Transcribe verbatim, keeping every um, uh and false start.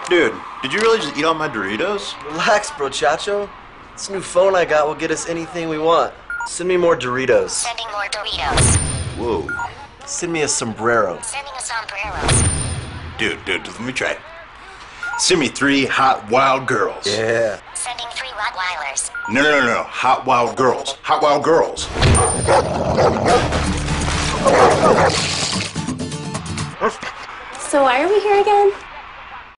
Dude, did you really just eat all my Doritos? Relax, bro, Chacho. This new phone I got will get us anything we want. Send me more Doritos. Sending more Doritos. Whoa. Send me a sombrero. Sending a sombrero. Dude, dude, let me try it. Send me three hot wild girls. Yeah. Sending three Rottweilers. No, no, no, no. Hot wild girls. Hot wild girls. So why are we here again?